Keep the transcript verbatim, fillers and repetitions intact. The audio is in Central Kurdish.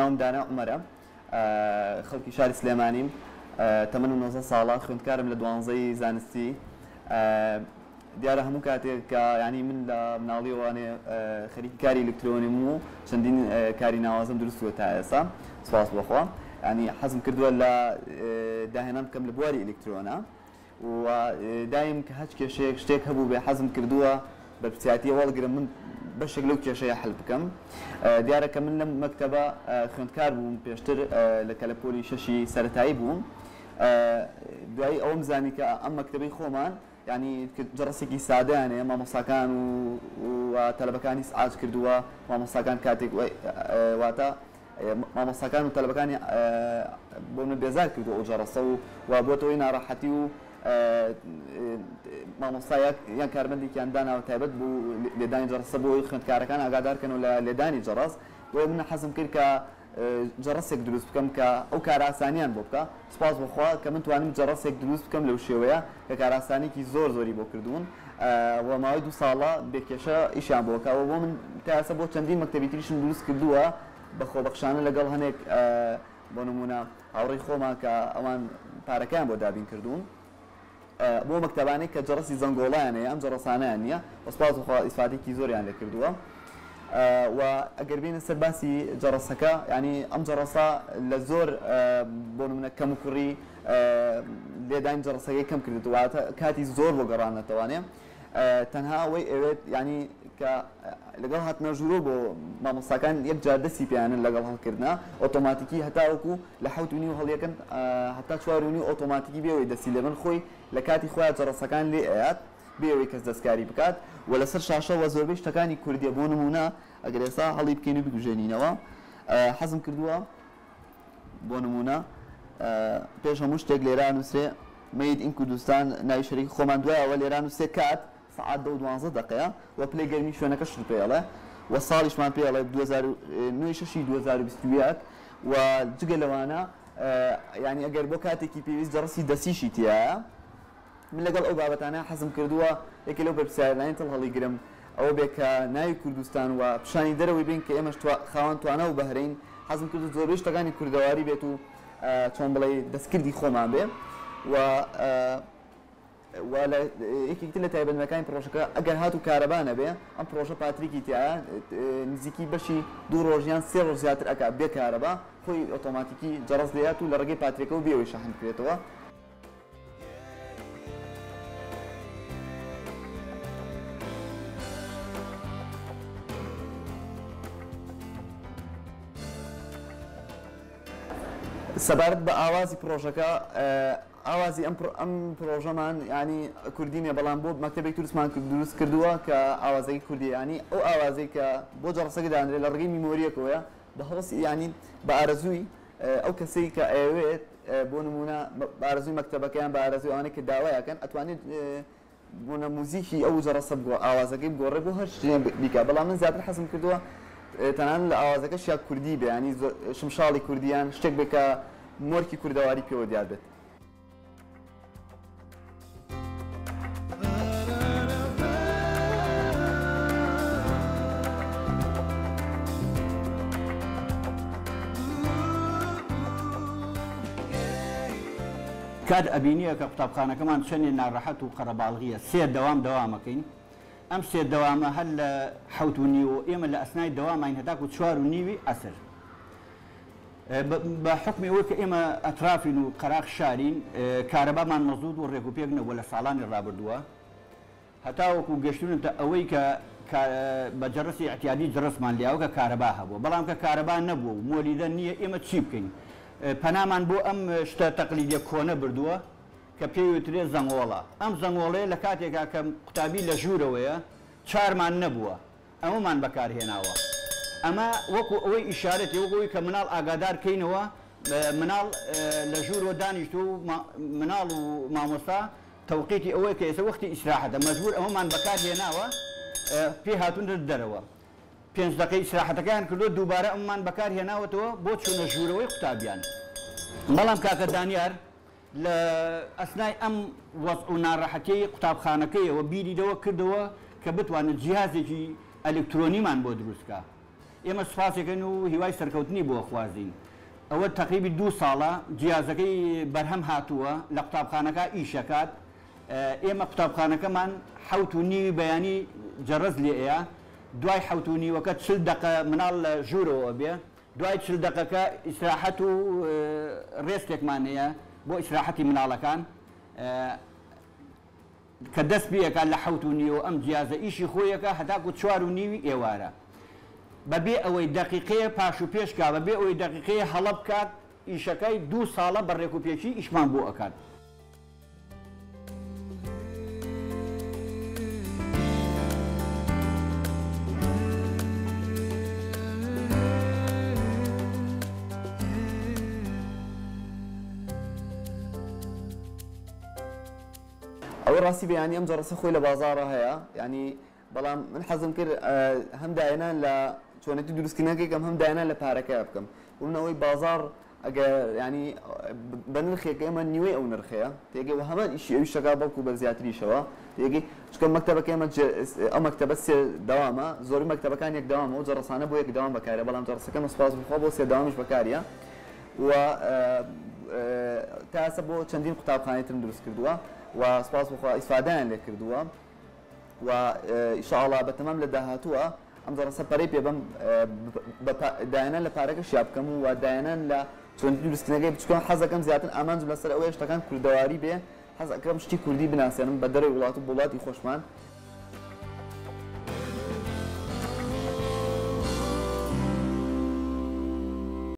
ناوم دانا عمرە خەڵکی شاری سلێمانیم تەمەن و نۆزدە ساڵە خوێندکارم لە دوانزەی زانستی دیارە هەموو کاتێک کە ینی من لە مناڵیەوانێ خەریکی کاری ئەلکترۆنیم و چەندین کاری ناوازم دروستوە تا ئێستا سپاس بەخوا ینی حەزم کردووە لە داهێنان بکەم لە بواری ئەلکترۆنە و دایم کە هەچ کێشەیەک شتێک هەبوو بێ حەزم کردووە بە پرسیاتی وەڵگرم من بەشێک لەو کێشەیە حل بکەم دیارە کە من لەم مەکتەبە خوێندکار بووم پێشتر لە کەلەپۆلی شەشی سەرەتایی بووم دوایی ئەوەم زانی کە ئەم مەکتەبەی خۆمان ینی جەڕسێکی سادەیانەیە مامۆستاکان و تەلەبەکانی سعاج کردووە مامۆستاکان کاتێک واتە مامۆستاکان و تەلەبەکانی بۆ من بێزار کردووە ئەو جەڕسە و بۆتەوەی ناڕەحەتی و مامۆستایەک یان کارمەندێکیان داناوە تایبەت بوو لێدانی جەڕسە بۆی خوێندکارەکان ئاگادارکەن و لە لێدانی جەڕاس بۆ منە حەزم کرد کە جەڕسێک دروست بکەم کە ئەو کاراسانیان بۆ بکە سپاس بخوا کە من توانم جەڕسێک دروست بکەم لەو شێوەیە کە کاراسانێکی زۆر زۆری بۆ کردوون و ماوەی دوو ساڵە بێکێشە ئیشیان بۆکەوە بۆ من تاسە بۆ چەندین مەکتەبی تریشم دروست کردووە بە خۆبەخشانە لەگەڵ هەنێک بۆ نمونە هاوڕێی خۆمان کە ئەوان پارەکەیان بۆ دابین کردوون بۆ مەکتەبانەی کە جەڕسی زەنگۆڵایانەیە ئەم جەڕسانیان نییە وەسپاس بخوا ئیسفادێکی زۆریان لێ کردووە و ئەگەر بینە سەر باسی جەڕسەکە ینی ئەم جەڕسا لە زۆر بۆ نمونە کەم و کوڕی لێدانی جەڕسەکەی کەم کردواتە کاتی زۆر بۆ گەڕانەتەوانێ تەنها ئەوەی ئەوێت ینی کە لەگەڵ هاتنە ژوورۆ بۆ مامۆستاکان یەک جار دەستی پێیانن لەگەڵ هەڵکردنا ئۆتۆماتیکی هەتاوەکو لە حەوت و نیو هەڵیەکەن هەتا چوار و نیو ئۆتۆماتیکی بێەوەی دەستی لە من خۆی لە کاتی خۆیان جەڕسەکان لێ ئەیات بێەوەی کەس دەستکاری بکات و لەسەر شاشەوە زۆربەی شتەکانی کوردیە بۆ نمونە ئەگەر ئێستا هەڵی بکەین و بگوژێنینەوە حەزم کردووە بۆ نمونە پێش هەموو شتێک لێرا نووسێ مەید ئین کوردستان ناوی شەریکی خۆمان دوایەوە لێرا نووسێ کات سعات دە و دوانزە دەقەیە و پلەی گەرمی شوێنەکەش پێڵێ و ساڵیشمان پێڵێ نوێی شەشی دوو هەزار و بیست و یەک و جگە لەوانە ینی ئەگەر بۆ کاتێکی پێویست جەڕسی دەسیشی تایە من لەگەڵ ئەو بابەتانە حەزم کردووە یەکێ لەو بەرپرسیارانەی تڵ هەڵی گرم ئەوە بێ کە ناوی کوردستان و پیشانی دەرەوەی بین کە ئێمەش خاوەن توانە و بەهرەین حەزم کرد زۆربەی شتەکانی کوردەواری بێت و چۆن بڵێ دەستکردی خۆمان بێ و یەکێکتر لە تایبەتمەکانی پرۆژەکە ئەگەر هات و کارەبانە بێ ئەم پرۆژە پاتریکی تایە نزیکی بەشی دوو ڕۆژیان سێ ڕۆژ زیاتر ئەکا بێ کارەبا خۆی ئۆتۆماتیکی جەڕس دەیات و لە ڕێگەی پاتریکە و بێەوەی شەحن بکرێتەوە سەبارەت بە ئاوازی پرۆژەکە ئاوازی ئەم پرۆژەمان ینی کوردینە بەڵام بۆ مەکتەبێک توریستمان دروست کردووە کە ئاوازەی کوردی ینی ئەو ئاوازەی کە بۆ جەڕسەکە دانرێت لە ڕێگەی میمۆریەکەوەیە بە هەڵسی ینی بە ئارەزووی ئەو کەسەی کە ئەوێت بۆ نمونە بە ئارەزووی مەکتەبەکەیان بە ئارەزووی ئەوانەی کە داوایەکەن ئەتوانێت بوونە موزیکی ئەو جەڕسە بگۆ ئاوازەکەی بگۆڕێ بۆ هەر شتێ بیکە بەڵام من زیاتر حەزم کردووە تەنان لە ئاوازەکە شیا کوردی بێ ینی شمشاڵی کوردیان شتێک بێ کە مۆرکی کوردەواری پێوە دیار بێت کات ئەبینیە کە قوتابخانەکەمان چەندێ ناڕەحەت و قەرەباڵغیە سێ دەوام دەوامەکەین ئەم سێ دەوامە هەر لە حەوت و نیو ئێمە لە ئەسنای دەوامین هەتاکو چوار و نیوی ئەسر بە حکمی ئەوەی کە ئێمە ئەترافین و قەراق شارین کارەبامان مەزود و ڕێک و پێک نەبووە لە ساڵانی ڕابردووە هەتاوەکو گەشتونتە ئەوەی کە بە جەڕسی ئەتیادی جەڕسمان لیاوە کە کارەبا هەبووە بەڵام کە کارەبا نەبووە و مۆلیدە نییە ئێمە چی بکەین پەنامان بۆ ئەم شتە تەقلیدیە کۆنە بردووە کە پێوترێ زەنگۆڵە ئەم زەنگۆڵەیە لە کاتێکا کە قوتابی لە ژوورەوەیە چارمان نەبووە ئەمەمان بەکارهێناوە ئەمە وەکو ئەوەی ئیشارەتی وەکەوەی کە مناڵ ئاگادارکەینەوە مناڵ لە ژوورەوە دانیشت و مناڵ و مامۆستا تەوقیتی ئەوەی کە ئێستا وەختی ئیسراحەتە مەجبور ئەمەمان بەکارهێناوە پێ هاتوون دەرەوە پێنج دقەی ئیسراحەتەکەیان کردو دووبارە ئەممان بەکارهێناوەتەوە بۆ چوونە ژوورەوەی قوتابیان بەڵام کاکە دانیار لە ئەسنای ئەم وەزع و ناڕەحەتەی قوتابخانەکەیەوە بیریدەوە کردەوە کە بتوانێت جیهازێکی ئەلکترۆنیمان بۆ دروستکە ئێمە سوپاسێکن و هیوای سەرکەوتنی بۆ خوازین ئەوە تقریبی دوو ساڵە جیازەکەی بەرهەم هاتووە لە قوتابخانەکە ئیشەکات ئێمە قوتابخانەکەمان حەوت و نیوی بەیانی جەڕز لێ ئەیە دوای حەوت و نیوەکە چل دقە مناڵ لە ژوورەوە بێ دوای چل دقەکە ئیسراحەت و ڕێستێکمان هەیە بۆ ئیسراحەتی مناڵەکان کە دەست پێەکە لە حەوت و نیوە ئەم جیازە ئیشی خۆیەکە هەتاکو چوار و نیوی ئێوارە بەبێ ئەوەی دقیقەیە پاش و پێشکا بەبێ ئەوەی دقیقەیە هەڵە بکات ئیشەکەی دوو ساڵە بەڕێک و پێچی ئیشمان بۆ ئەکات ئەوە ڕاستی بەیانی ئەم جەڕەسە خۆی لە بازاڕە هەیە ینی بەڵام من حەزم کرد هەم داێنان لە چۆنەتی دروستکردنەکەیکەم هەم داێنان لە پارەکە بکەم بوونەوەی بازار ئەگەر ینی بە نرخێکە ئێمە نیوەی ئەو نرخەیە تێگەی و هەمان ئیشی ئەوی شەکا بەڵکو بە زیاتریشەوە تێگەی چکە مەکتەبەکە ئێمە ئەو مەکتەبە سێ داوامە زۆری مەکتەبەکان یەک داوامە و جەڕەسانە بۆ یەک داوام بەکارە بەڵام جەڕسەکەمە سوپاس بخوا بۆ سێ داوامیش بەکاریە و تاسە بۆ چەندین قوتابخانەی ترم دروست کردووە و سپاس بخوا ئیسفادەیان لێ کردووە و ئینشاءڵڵا بەتەمام لە داهاتووە ئەم جەڕەسە پەرەی پێ بەم دایانان لە پارەکە شیا بکەم و دایانان لە چۆنی دروستکردنەکەی بچکۆم حەزەکەم زیاتر ئامانجم لەسەر ئەوەی شتەکان کوردەواری بێ حەز ئەکەم شتی کوردی بناسێنم بە دەرەوەی وڵات و وڵاتی خۆشمان